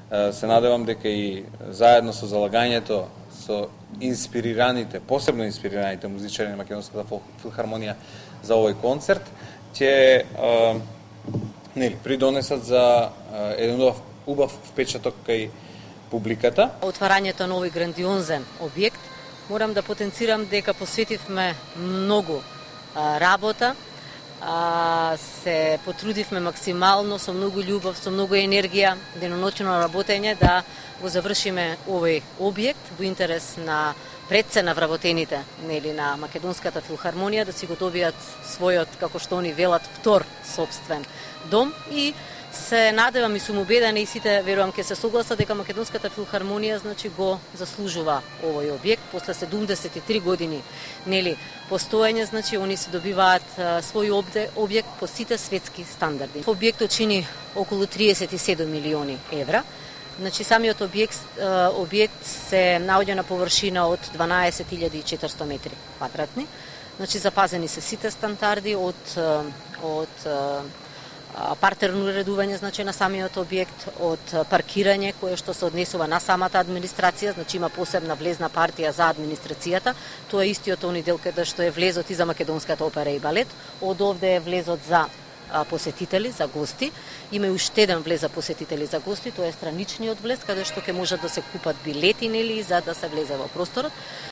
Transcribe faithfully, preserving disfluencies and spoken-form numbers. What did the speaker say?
Се надевам дека и заедно со залагањето со инспирираните, посебно инспирираните музичари на Македонската филхармонија за овој концерт, ќе нели придонесат за еден убав, убав впечаток кај публиката. Отварањето на овој грандиозен објект, морам да потенцирам дека посветивме многу работа, се потрудивме максимално, со многу љубов, со многу енергија, деноночно работење да го завршиме овој објект во интерес на предце на вработените, нели, на Македонската филхармонија, да си го добијат својот, како што они велат, втор собствен дом. И се надевам и сум убедена и сите верувам ќе се согласат дека Македонската филхармонија значи го заслужува овој објект после седумдесет и три години, нели, постоење, значи они се добиваат а, свој објект по сите светски стандарди. Објектот чини околу триесет и седум милиони евра. Значи самиот објект објект се наоѓа на површина од дванаесет илјади и четиристотини метри квадратни. Значи запазени се сите стандарди од од партерно уредување, значи на самиот објект, од паркирање кое што се однесува на самата администрација, значи има посебна влезна партија за администрацијата. Тоа е истиот оној дел каде што е влезот и за Македонската опера и балет. Од овде е влезот за посетители, за гости. Има и уште еден влез за посетители за гости, тоа е страничниот влез, каде што ќе можат да се купат билети, нели, за да се влезе во просторот.